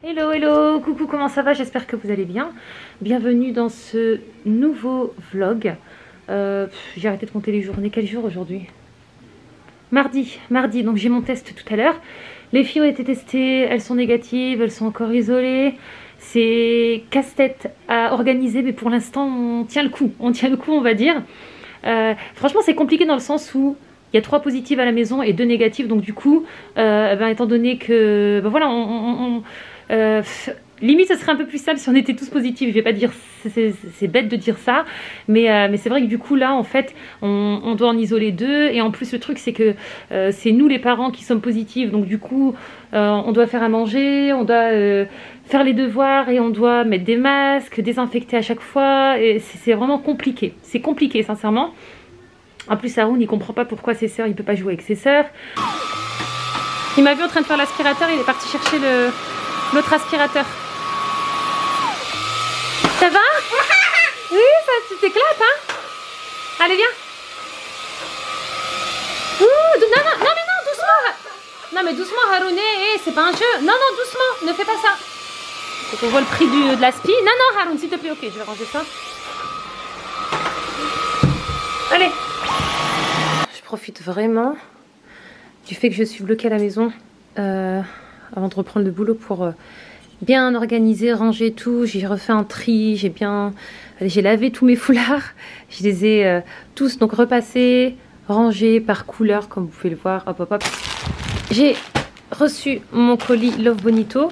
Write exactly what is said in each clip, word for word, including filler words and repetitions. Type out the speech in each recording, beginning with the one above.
Hello, hello, coucou, comment ça va? J'espère que vous allez bien. Bienvenue dans ce nouveau vlog. Euh, j'ai arrêté de compter les journées. Quel jour aujourd'hui? Mardi, mardi, donc j'ai mon test tout à l'heure. Les filles ont été testées, elles sont négatives, elles sont encore isolées. C'est casse-tête à organiser, mais pour l'instant on tient le coup, on tient le coup on va dire. Euh, franchement c'est compliqué dans le sens où il y a trois positives à la maison et deux négatives, donc du coup, euh, ben, étant donné que, ben voilà, on, on, on euh, limite ce serait un peu plus simple si on était tous positifs. Je vais pas dire, c'est bête de dire ça, mais, euh, mais c'est vrai que du coup là, en fait, on, on doit en isoler deux, et en plus le truc c'est que euh, c'est nous les parents qui sommes positifs, donc du coup, euh, on doit faire à manger, on doit euh, faire les devoirs et on doit mettre des masques, désinfecter à chaque fois, et c'est vraiment compliqué. C'est compliqué sincèrement. En plus, Haroun, il comprend pas pourquoi ses sœurs, il peut pas jouer avec ses sœurs. Il m'a vu en train de faire l'aspirateur, il est parti chercher le l'autre aspirateur. Ça va? Oui, ça tu t'éclates, hein? Allez, viens. Ouh, non, non, non, mais non, doucement. Non, mais doucement, Haroun, eh, c'est pas un jeu. Non, non, doucement, ne fais pas ça. Faut qu'on voit le prix du, de l'aspi. Non, non, Haroun, s'il te plaît, ok, je vais ranger ça. Allez. Je profite vraiment du fait que je suis bloquée à la maison euh, avant de reprendre le boulot pour euh, bien organiser, ranger tout. J'ai refait un tri, j'ai bien, j'ai lavé tous mes foulards, je les ai euh, tous donc repassés, rangés par couleur comme vous pouvez le voir. Hop hop hop. J'ai reçu mon colis Love Bonito.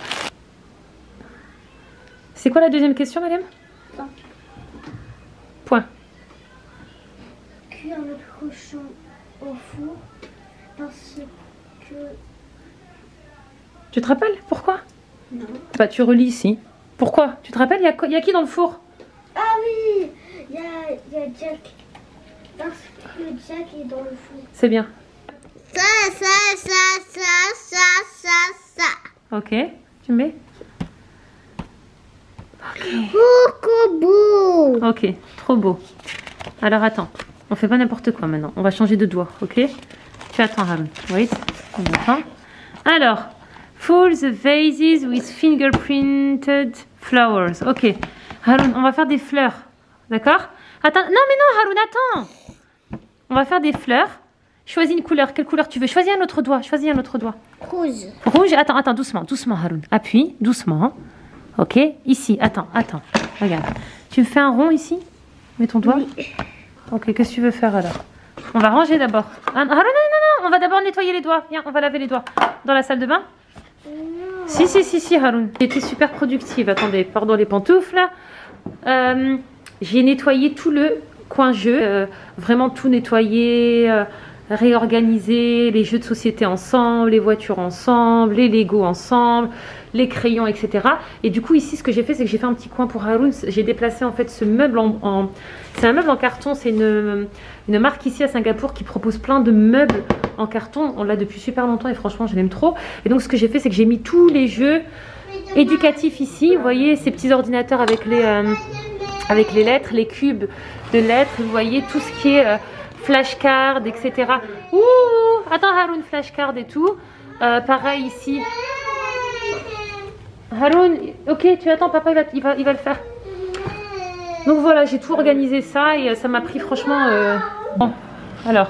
C'est quoi la deuxième question, madame? Point. Point. Cuire le cochon au four parce que... Tu te rappelles pourquoi? Non. Bah tu relis ici. Pourquoi? Tu te rappelles, il y, y a qui dans le four? Ah oui, il y a, y a Jack. Parce que Jack est dans le four. C'est bien. Ça, ça, ça, ça, ça, ça, ça. Ok, tu mets. Ok. Beaucoup beau. Ok, trop beau. Alors attends, on fait pas n'importe quoi maintenant. On va changer de doigt, ok? Tu attends, Haroun. Wait, on attend. Alors, fill the vases with fingerprinted flowers. Ok, Haroun, on va faire des fleurs, d'accord? Attends, non mais non, Haroun, attends. On va faire des fleurs. Choisis une couleur. Quelle couleur tu veux? Choisis un autre doigt. Choisis un autre doigt. Rouge. Rouge. Attends, attends, doucement, doucement, Haroun. Appuie, doucement. Ok, ici. Attends, attends. Regarde. Tu me fais un rond ici? Mets ton doigt. Oui. Ok, qu'est-ce que tu veux faire alors? On va ranger d'abord. Ah non, non, non, non, on va d'abord nettoyer les doigts. Viens, on va laver les doigts. Dans la salle de bain? Non. Si, si, si, si, Haroun. J'ai été super productive. Attendez, pardon les pantoufles. Euh, J'ai nettoyé tout le coin jeu. Euh, vraiment tout nettoyé. Euh, réorganiser les jeux de société ensemble, les voitures ensemble, les Lego ensemble, les crayons, et cetera. Et du coup ici ce que j'ai fait, c'est que j'ai fait un petit coin pour Haroun. J'ai déplacé en fait ce meuble en, en... c'est un meuble en carton. C'est une, une marque ici à Singapour qui propose plein de meubles en carton. On l'a depuis super longtemps et franchement je l'aime trop. Et donc ce que j'ai fait, c'est que j'ai mis tous les jeux éducatifs ici. Vous voyez ces petits ordinateurs avec les, euh, avec les lettres, les cubes de lettres. Vous voyez tout ce qui est... Euh, flashcard, et cetera. Ouh, attends Haroun, flashcard et tout. Euh, pareil ici. Haroun, ok, tu attends, papa il va, il va, il va le faire. Donc voilà, j'ai tout organisé ça et ça m'a pris franchement... Euh... Bon, alors.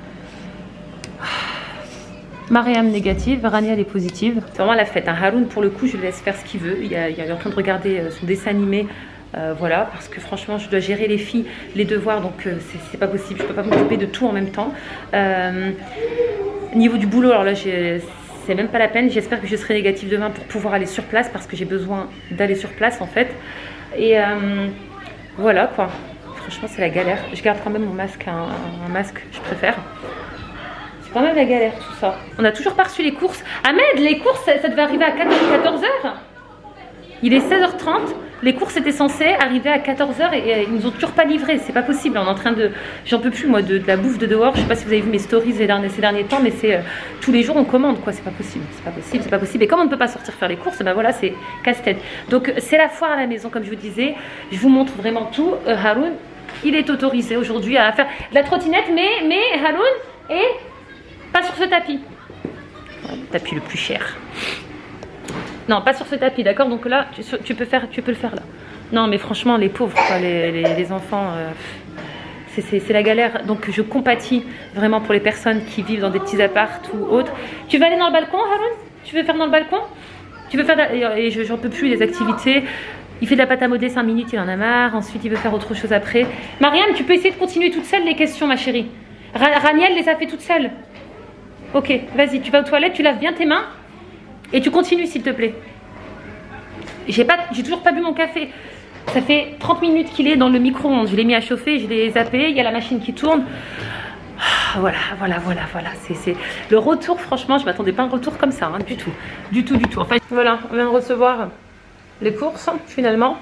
Mariam négative, Rania elle est positive. C'est vraiment la fête. Hein. Haroun pour le coup, je le laisse faire ce qu'il veut. Il, a, il est en train de regarder son dessin animé. Euh, voilà, parce que franchement je dois gérer les filles, les devoirs, donc euh, c'est pas possible, je peux pas m'occuper de tout en même temps. Euh, niveau du boulot, alors là c'est même pas la peine, j'espère que je serai négative demain pour pouvoir aller sur place, parce que j'ai besoin d'aller sur place en fait. Et euh, voilà quoi, franchement c'est la galère. Je garde quand même mon masque, un, un masque je préfère. C'est quand même la galère tout ça. On a toujours pas reçu les courses. Ahmed, les courses ça, ça devait arriver à quatorze heures. Il est seize heures trente, les courses étaient censées arriver à quatorze heures et, et ils nous ont toujours pas livré. C'est pas possible, on est en train de... J'en peux plus moi de, de la bouffe de dehors. Je sais pas si vous avez vu mes stories ces derniers, ces derniers temps, mais c'est euh, tous les jours on commande quoi. C'est pas possible, c'est pas possible, c'est pas possible. Et comme on ne peut pas sortir faire les courses, ben voilà, c'est casse-tête. Donc c'est la foire à la maison comme je vous disais. Je vous montre vraiment tout. Euh, Haroun, il est autorisé aujourd'hui à faire de la trottinette, mais, mais Haroun est pas sur ce tapis. Le tapis le plus cher. Non, pas sur ce tapis, d'accord? Donc là, tu, tu, peux faire, tu peux le faire là. Non, mais franchement, les pauvres, quoi, les, les, les enfants, euh, c'est la galère. Donc je compatis vraiment pour les personnes qui vivent dans des petits apparts ou autres. Tu veux aller dans le balcon, Haroun? Tu veux faire dans le balcon? Tu veux faire... Et j'en peux plus, les activités. Il fait de la pâte à modeler cinq minutes, il en a marre. Ensuite, il veut faire autre chose après. Mariam, tu peux essayer de continuer toute seule les questions, ma chérie. Ra Raniel les a fait toute seule. Ok, vas-y, tu vas aux toilettes, tu laves bien tes mains. Et tu continues, s'il te plaît. J'ai pas, j'ai toujours pas bu mon café. Ça fait trente minutes qu'il est dans le micro-ondes. Je l'ai mis à chauffer, je l'ai zappé. Il y a la machine qui tourne. Voilà, voilà, voilà, voilà. C'est le retour, franchement, je m'attendais pas à un retour comme ça, hein, du tout. Du tout, du tout. En fait, voilà, on vient de recevoir les courses, finalement.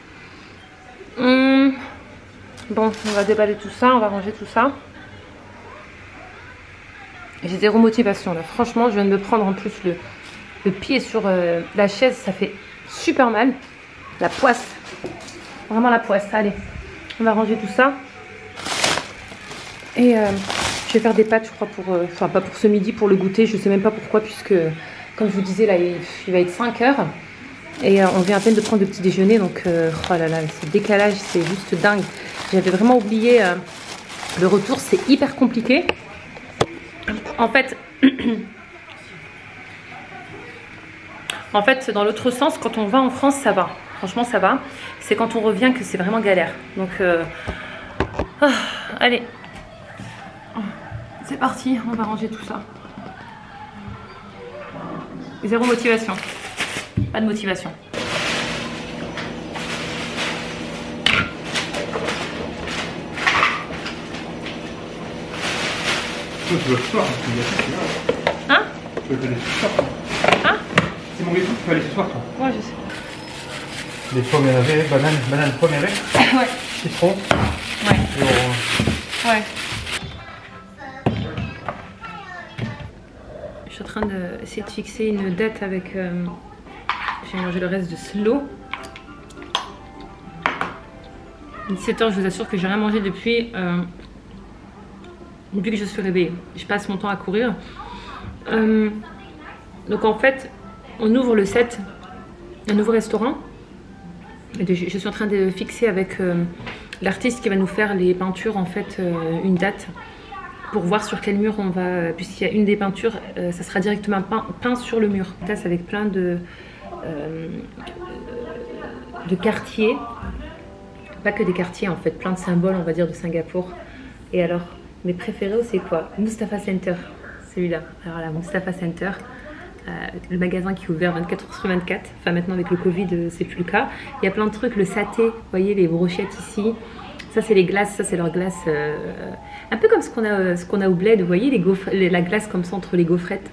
Hum. Bon, on va déballer tout ça, on va ranger tout ça. J'ai zéro motivation, là. Franchement, je viens de me prendre en plus le, le pied sur euh, la chaise. Ça fait super mal. La poisse. Vraiment la poisse. Allez, on va ranger tout ça. Et euh, je vais faire des pâtes, je crois, pour... Euh, enfin, pas pour ce midi, pour le goûter. Je sais même pas pourquoi, puisque, comme je vous disais, là, il, il va être cinq heures. Et euh, on vient à peine de prendre le petit déjeuner. Donc, euh, oh là là, ce décalage, c'est juste dingue. J'avais vraiment oublié euh, le retour. C'est hyper compliqué. En fait... en fait, dans l'autre sens, quand on va en France, ça va. Franchement, ça va. C'est quand on revient que c'est vraiment galère. Donc, euh... oh, allez. C'est parti, on va ranger tout ça. Zéro motivation. Pas de motivation. Tu veux le soir, hein? Tu veux aller ce soir. Hein? C'est mon gâteau, tu peux aller ce soir, toi. Ouais, je sais. Les pommes énervées, banane, banane pomme énervée. Ouais. Citron. Ouais. Et on... Ouais. Je suis en train d'essayer de fixer une date avec... Euh... J'ai mangé le reste de slow. dix-sept heures, je vous assure que j'ai rien mangé depuis... Euh... Depuis que je suis réveillée. Je passe mon temps à courir. Euh... Donc en fait, on ouvre le sept, un nouveau restaurant. Je suis en train de fixer avec euh, l'artiste qui va nous faire les peintures, en fait, euh, une date pour voir sur quel mur on va, puisqu'il y a une des peintures, euh, ça sera directement peint, peint sur le mur. Une tasse avec plein de, euh, de quartiers, pas que des quartiers en fait, plein de symboles, on va dire, de Singapour. Et alors, mes préférés, c'est quoi? Mustafa Center, celui-là. Alors là, Mustafa Center. Euh, le magasin qui est ouvert vingt-quatre heures sur vingt-quatre, enfin maintenant avec le Covid euh, c'est plus le cas. Il y a plein de trucs, le saté, vous voyez les brochettes ici, ça c'est les glaces, ça c'est leur glace, euh, un peu comme ce qu'on a, ce qu'on a au bled, vous voyez les gaufres, les, la glace comme ça entre les gaufrettes.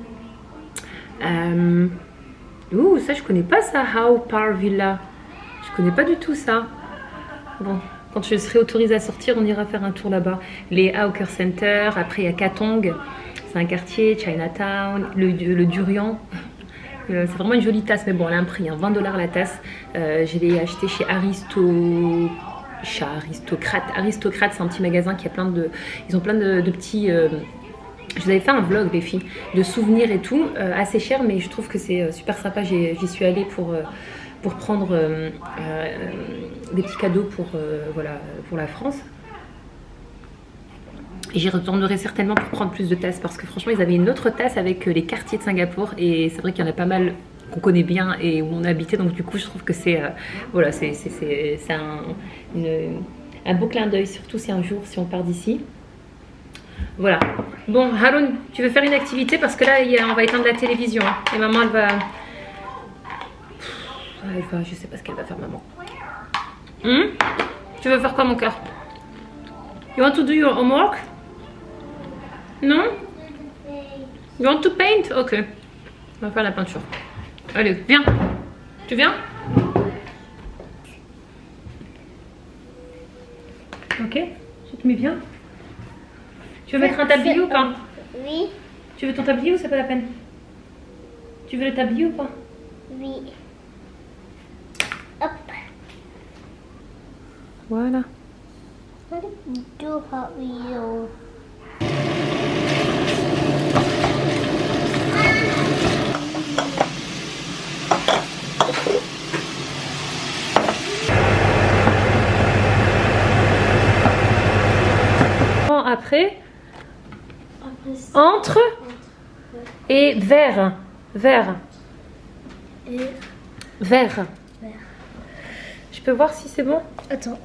Euh, ouh, ça je connais pas ça, How Par Villa, je connais pas du tout ça. Bon, quand je serai autorisée à sortir, on ira faire un tour là-bas. Les Hawker Center, après il y a Katong. C'est un quartier, Chinatown, le, le durian. Euh, c'est vraiment une jolie tasse, mais bon, elle a un prix, hein, vingt dollars la tasse. Euh, je l'ai acheté chez Aristo... Chat, Aristocrate. Aristocrate, c'est un petit magasin qui a plein de... Ils ont plein de, de petits... Euh... Je vous avais fait un vlog, les filles, de souvenirs et tout. Euh, assez cher, mais je trouve que c'est euh, super sympa. J'y suis allée pour, euh, pour prendre euh, euh, des petits cadeaux pour, euh, voilà, pour la France. Et j'y retournerai certainement pour prendre plus de tasses parce que franchement ils avaient une autre tasse avec les quartiers de Singapour et c'est vrai qu'il y en a pas mal qu'on connaît bien et où on a habité, donc du coup je trouve que c'est euh, voilà, c'est un, un beau clin d'œil, surtout si un jour si on part d'ici. Voilà. Bon Haroun, tu veux faire une activité parce que là il y a, on va éteindre la télévision hein, et maman elle va... elle va... je sais pas ce qu'elle va faire maman. Hmm? Tu veux faire quoi mon cœur? You want to do your homework? Non? You want to paint? Ok. On va faire la peinture. Allez, viens. Tu viens? Ok. Je te mets bien. Tu veux mettre un tablier ou pas? Oui. Tu veux ton tablier ou c'est pas la peine? Tu veux le tablier ou pas? Oui. Hop. Voilà. Do Hot Wheels. après Après, c'est entre et vers. Vers. et... Vers. Vers. Je peux voir si c'est bon? Attends.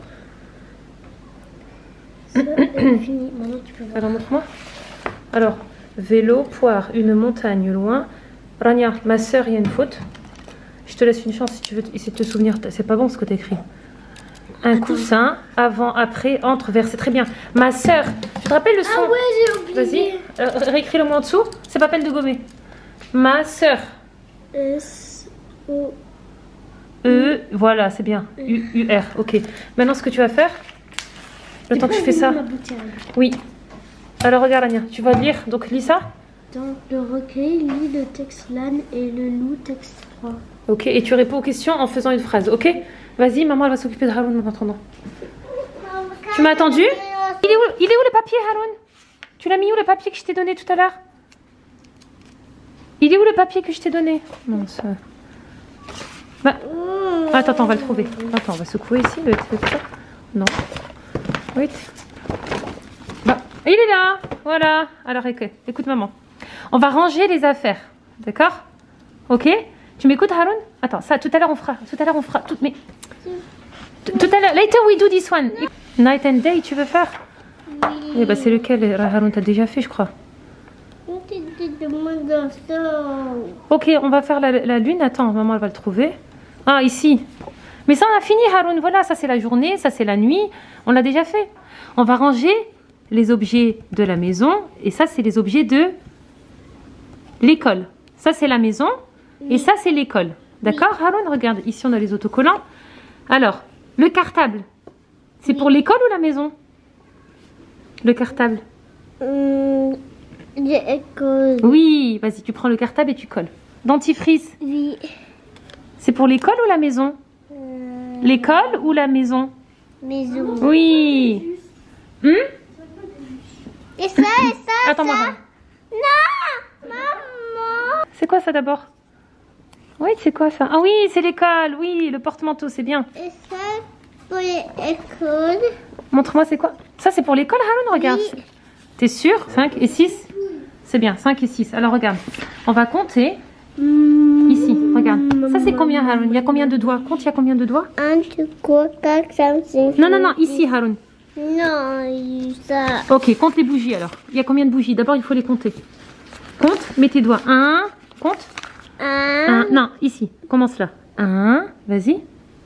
Ça, est fini. Maintenant, tu peux voir. Alors, montre-moi. Alors, vélo, poire, une montagne loin. Rania, ma soeur, il y a une faute. Je te laisse une chance si tu veux essayer de te souvenir. C'est pas bon ce que tu as écrit. Un Attends. coussin, avant, après, entre, vers. C'est très bien. Ma soeur, tu te rappelles le son? Ah ouais, j'ai oublié. Vas-y, euh, réécris-le moi en dessous. C'est pas peine de gommer. Ma soeur. S O E, voilà, c'est bien. U, U, R, ok. Maintenant, ce que tu vas faire, le temps que je fais ça. Oui. Alors, regarde, Ania, tu vas lire. Donc, lis ça. Dans le recueil, lis le texte l'âne et le loup texte trois. Ok, et tu réponds aux questions en faisant une phrase, ok? Vas-y, maman, elle va s'occuper de Haroun en attendant. Tu m'as attendu? Il est où, il est où le papier, Haroun? Tu l'as mis où le papier que je t'ai donné tout à l'heure? Il est où le papier que je t'ai donné? Non, ça... Bah... Attends, attends, on va le trouver. Attends, on va secouer ici, le truc. Non. Wait. Bah, il est là. Voilà. Alors, écoute, écoute maman. On va ranger les affaires. D'accord? Ok? Tu m'écoutes, Haroun? Attends, ça, tout à l'heure, on fera. Tout à l'heure, on fera. Tout, mais... Tout à l'heure. Later, we do this one. Night and day, tu veux faire? Oui. Eh bah, c'est lequel, Haroun? T'as déjà fait, je crois. Ok, on va faire la, la lune. Attends, maman, elle va le trouver. Ah, ici. Mais ça, on a fini, Haroun. Voilà, ça, c'est la journée. Ça, c'est la nuit. On l'a déjà fait. On va ranger les objets de la maison. Et ça, c'est les objets de l'école. Ça, c'est la maison. Et ça, c'est l'école. D'accord, Haroun? Regarde, ici, on a les autocollants. Alors, le cartable. C'est pour l'école ou la maison? Le cartable. Hum, l'école. Oui, vas-y, tu prends le cartable et tu colles. Dentifrice. Oui. C'est pour l'école ou la maison? Euh, L'école ou la maison? maison. Oui. Hum? Et ça, et ça, Attends-moi. ça. Haroun. Non, maman. C'est quoi ça d'abord? Oui, c'est quoi ça? Ah oui, c'est l'école. Oui, le porte-manteau, c'est bien. Et ça, pour l'école. Montre-moi, c'est quoi? Ça, c'est pour l'école, Haroun? Regarde. Oui. T'es sûr? cinq et six? C'est bien, cinq et six. Alors, regarde. On va compter. Ici, regarde. Ça, c'est combien, Haroun? Il y a combien de doigts? Compte, il y a combien de doigts? un, deux, trois, quatre, cinq, six. Non, non, non, ici, Haroun. Non, ça. Ok, compte les bougies alors. Il y a combien de bougies? D'abord, il faut les compter. Compte, mets tes doigts. Un, compte. Un. Un, non, ici, commence là. Un, vas-y.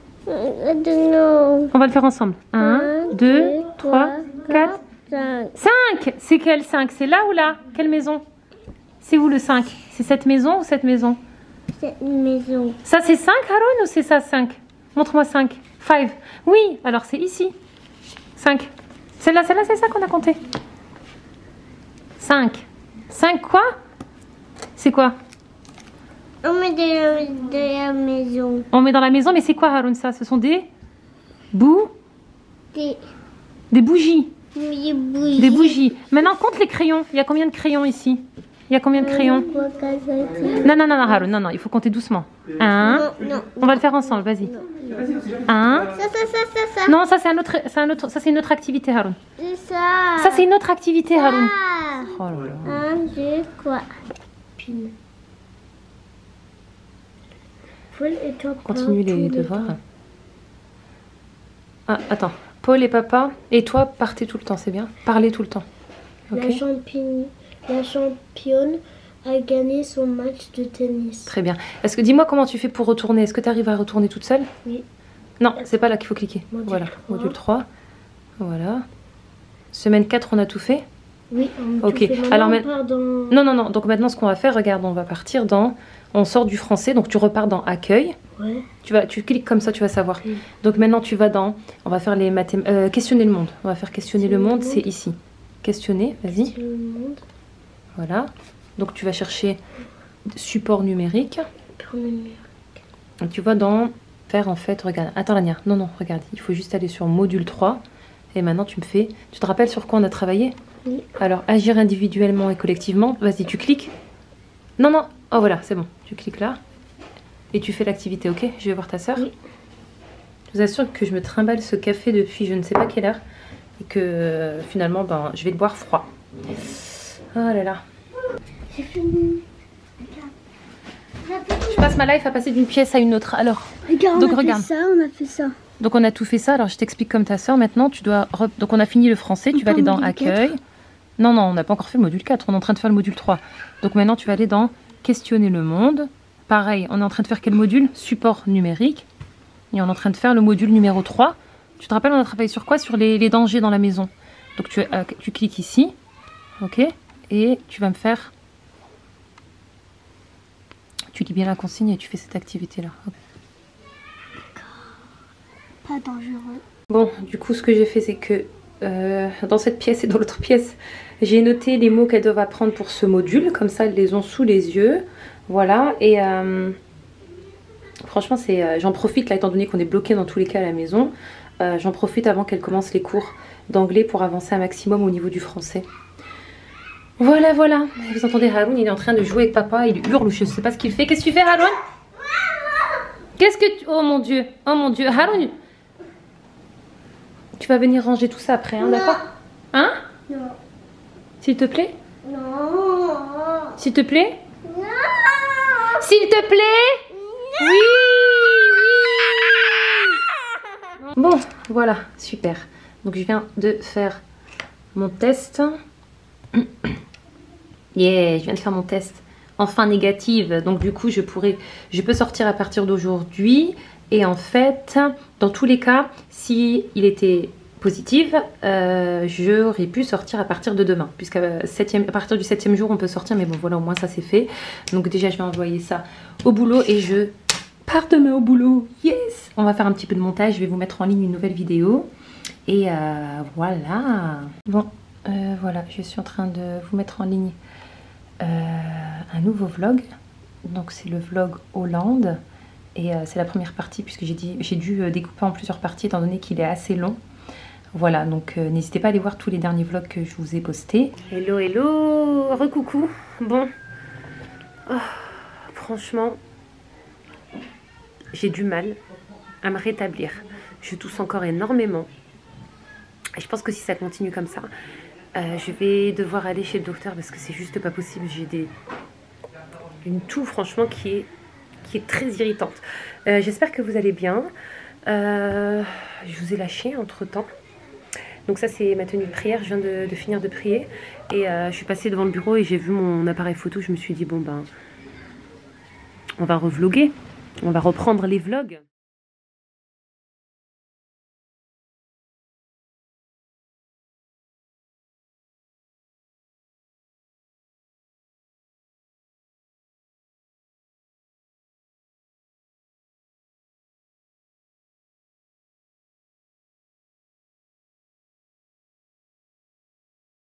Non. On va le faire ensemble. Un, deux, trois, quatre, cinq. cinq. C'est quel cinq? C'est là ou là? Quelle maison? C'est où le cinq? C'est cette maison ou cette maison? C'est une maison. Ça, c'est cinq, Haroun, ou c'est ça, cinq? Montre-moi cinq. Five. Oui, alors c'est ici. cinq. Celle-là, celle-là, c'est ça qu'on a compté. cinq. cinq quoi? C'est quoi? On met de la, de la maison. On met dans la maison, mais c'est quoi, Haroun, ça? Ce sont des bouts, Des, des bougies. des bougies. Des bougies. Maintenant, compte les crayons. Il y a combien de crayons ici? Il y a combien de crayons? trois, quatre, cinq, six. Non, non, non, non, Haroun, non, non, il faut compter doucement. Un. Non, non. On va le faire ensemble, vas-y. Un. Ça, ça, ça, ça, ça. Non, ça c'est un autre, c'est un autre, ça c'est une autre activité, Haroun. C'est ça. Ça c'est une autre activité, Haroun. Ah. Oh là là. Un, deux, trois. Pile. Paul et toi, Continue les devoirs. Ah, attends. Paul et papa et toi partez tout le temps, c'est bien. Parlez tout le temps. Ok. La championne, la championne a gagné son match de tennis. Très bien. Est-ce que dis-moi comment tu fais pour retourner? Est-ce que tu arrives à retourner toute seule? Oui. Non, c'est pas là qu'il faut cliquer. Module Voilà, trois. module trois. Voilà. Semaine quatre, on a tout fait? Oui, on Ok. tout fait. Maintenant, Alors, on mais- part dans... Non, non, non. Donc maintenant, ce qu'on va faire, regarde, on va partir dans... On sort du français, donc tu repars dans accueil. Ouais. Tu, vas, tu cliques comme ça, tu vas savoir. Oui. Donc maintenant, tu vas dans... On va faire les mathématiques... Euh, questionner le monde. On va faire questionner le monde, c'est ici. Questionner, vas-y. Tout le monde. Voilà. Donc tu vas chercher support numérique. Pour le mur. Et tu vas dans... Faire en fait, regarde. Attends, Lania. Non, non, regarde. Il faut juste aller sur module trois. Et maintenant, tu me fais... Tu te rappelles sur quoi on a travaillé? Oui. Alors, agir individuellement et collectivement. Vas-y, tu cliques. Non, non. Oh, voilà, c'est bon. Tu cliques là. Et tu fais l'activité, ok? Je vais voir ta soeur. Oui. Je vous assure que je me trimballe ce café depuis je ne sais pas quelle heure. et que euh, finalement ben, je vais le boire froid. Oh là là. J'ai fini. Regarde. Je passe ma life à passer d'une pièce à une autre. Alors, Regarde, donc on a regarde. fait ça, on a fait ça. Donc on a tout fait ça. Alors je t'explique comme ta soeur. Maintenant tu dois... Re... Donc on a fini le français. Tu vas aller dans accueil. Non, non, on n'a pas encore fait le module quatre. On est en train de faire le module trois. Donc maintenant tu vas aller dans questionner le monde. Pareil, on est en train de faire quel module? Support numérique. Et on est en train de faire le module numéro trois. Tu te rappelles, on a travaillé sur quoi? Sur les, les dangers dans la maison. Donc tu, euh, tu cliques ici. Ok. Et tu vas me faire... Tu lis bien la consigne et tu fais cette activité-là. Okay. Pas dangereux. Bon, du coup, ce que j'ai fait, c'est que euh, dans cette pièce et dans l'autre pièce, j'ai noté les mots qu'elles doivent apprendre pour ce module. Comme ça, elles les ont sous les yeux. Voilà. Et euh, franchement, c'est, euh, j'en profite, là, étant donné qu'on est bloqué dans tous les cas à la maison. Euh, j'en profite avant qu'elles commencent les cours d'anglais pour avancer un maximum au niveau du français. Voilà, voilà. Vous entendez Haroun, il est en train de jouer avec papa. Il hurle, je ne sais pas ce qu'il fait. Qu'est-ce que tu fais, Haroun? Qu'est-ce que tu... Oh mon Dieu. Oh mon Dieu. Haroun, tu vas venir ranger tout ça après, hein, d'accord? Hein? Non. S'il te plaît? Non. S'il te plaît? Non. S'il te plaît? Oui, oui. Bon, voilà, super. Donc je viens de faire mon test. Yeah, je viens de faire mon test. Enfin négative. Donc du coup, je pourrais, je peux sortir à partir d'aujourd'hui. Et en fait, dans tous les cas, si il était positif, euh, j'aurais pu sortir à partir de demain. Puisqu'à à partir du septième jour, on peut sortir. Mais bon, voilà, au moins ça c'est fait. Donc déjà, je vais envoyer ça au boulot et je pars demain au boulot. Yes! On va faire un petit peu de montage. Je vais vous mettre en ligne une nouvelle vidéo. Et euh, voilà. Bon, euh, voilà, je suis en train de vous mettre en ligne euh, un nouveau vlog. Donc c'est le vlog Hollande. Et euh, c'est la première partie puisque j'ai dit, j'ai dû euh, découper en plusieurs parties étant donné qu'il est assez long. Voilà, donc euh, n'hésitez pas à aller voir tous les derniers vlogs que je vous ai postés. Hello, hello, recoucou. Bon, oh, franchement, j'ai du mal à me rétablir. Je tousse encore énormément. Et je pense que si ça continue comme ça, euh, je vais devoir aller chez le docteur parce que c'est juste pas possible. J'ai des... une toux franchement qui est... qui est très irritante. Euh, J'espère que vous allez bien. Euh, je vous ai lâché entre temps. Donc ça c'est ma tenue de prière. Je viens de, de finir de prier. Et euh, je suis passée devant le bureau et j'ai vu mon appareil photo. Je me suis dit bon ben on va revloguer. On va reprendre les vlogs.